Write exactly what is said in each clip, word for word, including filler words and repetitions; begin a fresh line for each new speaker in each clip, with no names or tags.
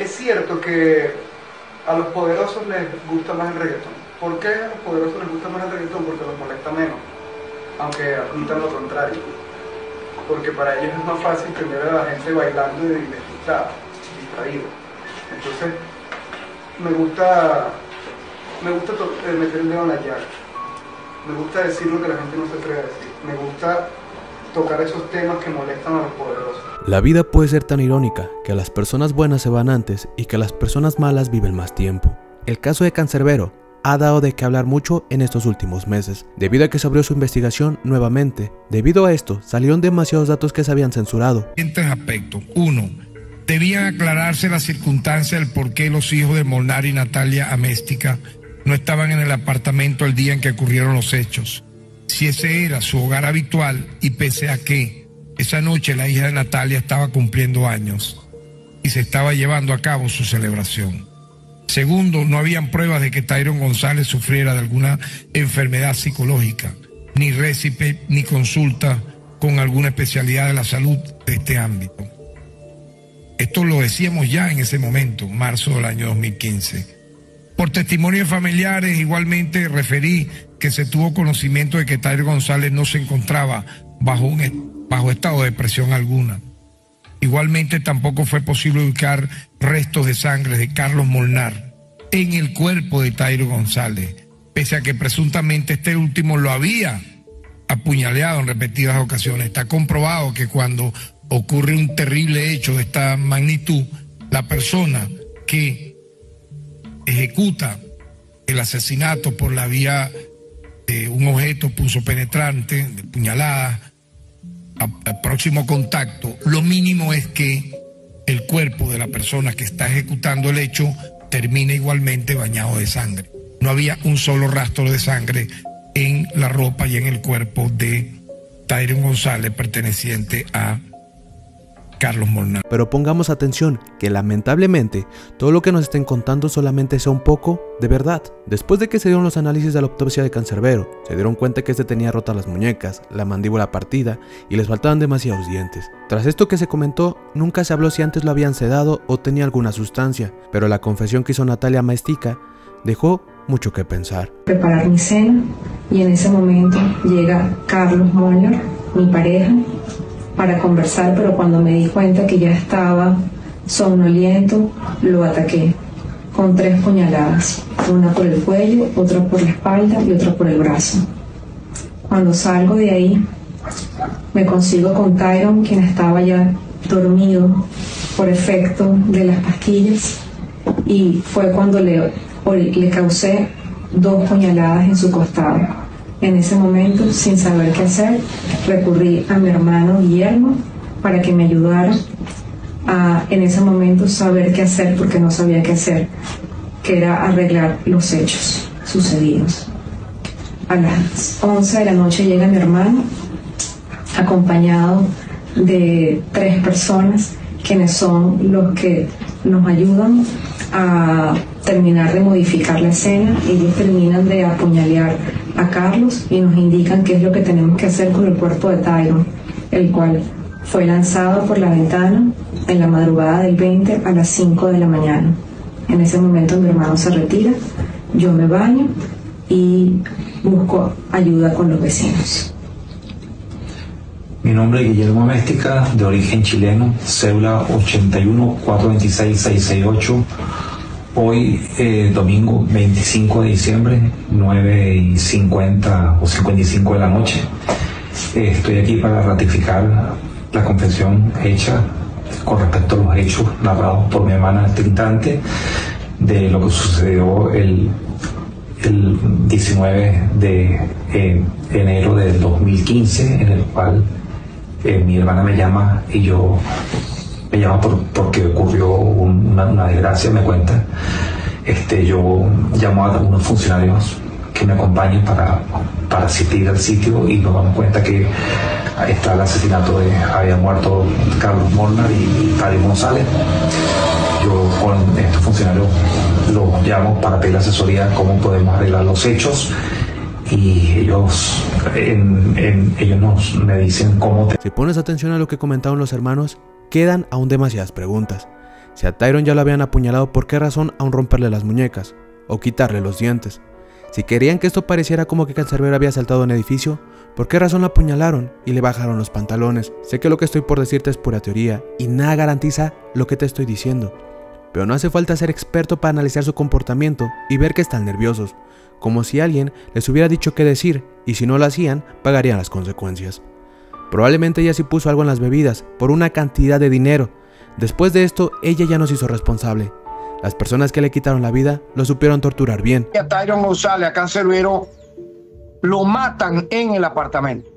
es cierto que a los poderosos les gusta más el reggaetón. ¿Por qué a los poderosos les gusta más el reggaetón? Porque los molesta menos, aunque apuntan lo contrario. Porque para ellos es más fácil tener a la gente bailando y despistada, distraído. Entonces, me gusta, me gusta meter el dedo en la llaga. Me gusta decir lo que la gente no se atreve a decir. Me gusta tocar esos temas que molestan a los poderosos.
La vida puede ser tan irónica que las personas buenas se van antes y que las personas malas viven más tiempo. El caso de Cancerbero ha dado de qué hablar mucho en estos últimos meses, debido a que se abrió su investigación nuevamente. Debido a esto, salieron demasiados datos que se habían censurado.
En tres aspectos. Uno, debían aclararse las circunstancias del por qué los hijos de Molnar y Natalia Améstica no estaban en el apartamento el día en que ocurrieron los hechos. Si ese era su hogar habitual y pese a que esa noche la hija de Natalia estaba cumpliendo años y se estaba llevando a cabo su celebración. Segundo, no habían pruebas de que Tyron González sufriera de alguna enfermedad psicológica, ni récipe ni consulta con alguna especialidad de la salud de este ámbito. Esto lo decíamos ya en ese momento, marzo del año dos mil quince. Por testimonio de familiares, igualmente referí que se tuvo conocimiento de que Tyron González no se encontraba bajo, un, bajo estado de depresión alguna. Igualmente tampoco fue posible ubicar restos de sangre de Carlos Molnar en el cuerpo de Tyron González, pese a que presuntamente este último lo había apuñaleado en repetidas ocasiones. Está comprobado que cuando ocurre un terrible hecho de esta magnitud, la persona que ejecuta el asesinato por la vía de un objeto punzopenetrante, de puñalada, al próximo contacto, lo mínimo es que el cuerpo de la persona que está ejecutando el hecho termine igualmente bañado de sangre. No había un solo rastro de sangre en la ropa y en el cuerpo de Tyron González perteneciente a Carlos Molnar.
Pero pongamos atención que lamentablemente todo lo que nos estén contando solamente sea un poco de verdad. Después de que se dieron los análisis de la autopsia de Cancerbero, se dieron cuenta que este tenía rotas las muñecas, la mandíbula partida y les faltaban demasiados dientes. Tras esto que se comentó, nunca se habló si antes lo habían sedado o tenía alguna sustancia, pero la confesión que hizo Natalia Améstica dejó mucho que pensar.
Preparar mi cena y en ese momento llega Carlos Molnar, mi pareja, para conversar, pero cuando me di cuenta que ya estaba somnoliento, lo ataqué con tres puñaladas, una por el cuello, otra por la espalda y otra por el brazo. Cuando salgo de ahí, me consigo con Tyron, quien estaba ya dormido por efecto de las pastillas, y fue cuando le, le causé dos puñaladas en su costado. En ese momento, sin saber qué hacer, recurrí a mi hermano Guillermo para que me ayudara a, en ese momento, saber qué hacer, porque no sabía qué hacer, que era arreglar los hechos sucedidos. A las once de la noche llega mi hermano, acompañado de tres personas, quienes son los que nos ayudan a terminar de modificar la escena. Ellos terminan de apuñalear a Carlos y nos indican qué es lo que tenemos que hacer con el cuerpo de Tyron, el cual fue lanzado por la ventana en la madrugada del veinte a las cinco de la mañana. En ese momento mi hermano se retira, yo me baño y busco ayuda con los vecinos.
Mi nombre es Guillermo Améstica, de origen chileno, cédula ochenta y uno, cuatrocientos veintiséis, seiscientos sesenta y ocho. Hoy, eh, domingo veinticinco de diciembre, nueve y cincuenta o cincuenta y cinco de la noche. Eh, estoy aquí para ratificar la confesión hecha con respecto a los hechos narrados por mi hermana gritante de lo que sucedió el, el diecinueve de eh, enero del dos mil quince, en el cual eh, mi hermana me llama y yo... me llama por, porque ocurrió un, una, una desgracia, me cuenta. Este, yo llamo a algunos funcionarios que me acompañen para, para asistir al sitio y nos damos cuenta que está el asesinato de, había muerto Carlos Molnar y, y Tyron González. Yo con estos funcionarios los llamo para pedir asesoría cómo podemos arreglar los hechos y ellos, en, en, ellos nos, me dicen cómo... Te...
Si pones atención a lo que comentaron los hermanos, quedan aún demasiadas preguntas. Si a Tyron ya lo habían apuñalado, ¿por qué razón aún romperle las muñecas? O quitarle los dientes. Si querían que esto pareciera como que Cancerbero había saltado un edificio, ¿por qué razón lo apuñalaron y le bajaron los pantalones? Sé que lo que estoy por decirte es pura teoría y nada garantiza lo que te estoy diciendo, pero no hace falta ser experto para analizar su comportamiento y ver que están nerviosos, como si alguien les hubiera dicho qué decir y si no lo hacían, pagarían las consecuencias. Probablemente ella sí puso algo en las bebidas por una cantidad de dinero. Después de esto, ella ya no se hizo responsable. Las personas que le quitaron la vida lo supieron torturar bien.
A Tyron González, a Cancerbero, lo matan en el apartamento.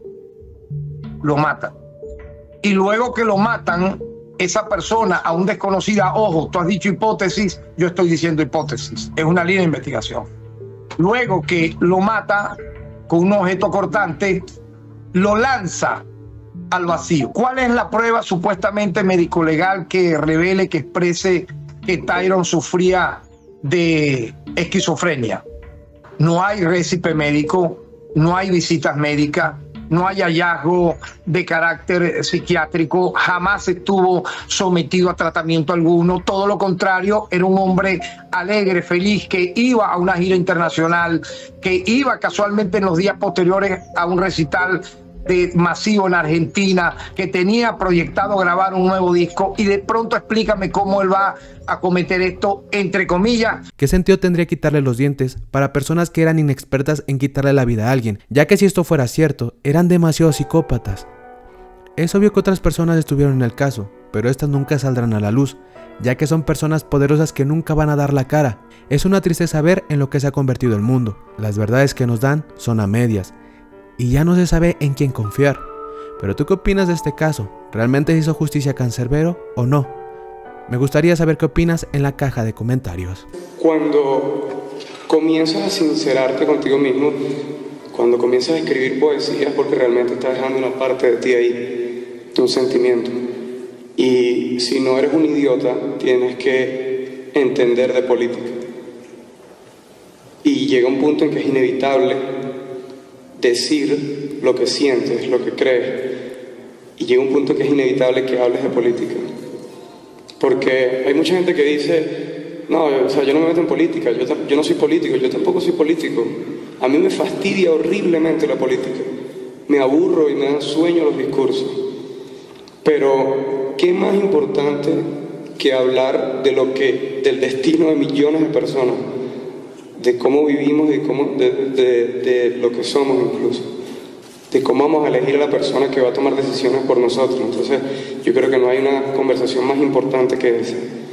Lo matan. Y luego que lo matan, esa persona a un desconocida, ojo, tú has dicho hipótesis, yo estoy diciendo hipótesis. Es una línea de investigación. Luego que lo mata con un objeto cortante, lo lanza al vacío. ¿Cuál es la prueba supuestamente médico-legal que revele, que exprese que Tyron sufría de esquizofrenia? No hay récipe médico, no hay visitas médicas, no hay hallazgo de carácter psiquiátrico, jamás estuvo sometido a tratamiento alguno, todo lo contrario, era un hombre alegre, feliz, que iba a una gira internacional, que iba casualmente en los días posteriores a un recital de masivo en Argentina, que tenía proyectado grabar un nuevo disco, y de pronto explícame cómo él va a cometer esto, entre comillas.
¿Qué sentido tendría quitarle los dientes para personas que eran inexpertas en quitarle la vida a alguien? Ya que si esto fuera cierto, eran demasiado psicópatas. Es obvio que otras personas estuvieron en el caso, pero estas nunca saldrán a la luz, ya que son personas poderosas que nunca van a dar la cara. Es una tristeza ver en lo que se ha convertido el mundo. Las verdades que nos dan son a medias, y ya no se sabe en quién confiar. Pero ¿tú qué opinas de este caso? ¿Realmente se hizo justicia a Cancerbero o no? Me gustaría saber qué opinas en la caja de comentarios.
Cuando comienzas a sincerarte contigo mismo, cuando comienzas a escribir poesías, porque realmente estás dejando una parte de ti ahí, tu sentimiento. Y si no eres un idiota, tienes que entender de política. Y llega un punto en que es inevitable decir lo que sientes, lo que crees, y llega un punto que es inevitable que hables de política, porque hay mucha gente que dice, no, o sea, yo no me meto en política, yo, yo no soy político, yo tampoco soy político, a mí me fastidia horriblemente la política, me aburro y me dan sueño los discursos, pero ¿qué más importante que hablar de lo que, del destino de millones de personas, de cómo vivimos y cómo, de, de, de lo que somos incluso, de cómo vamos a elegir a la persona que va a tomar decisiones por nosotros? Entonces yo creo que no hay una conversación más importante que esa.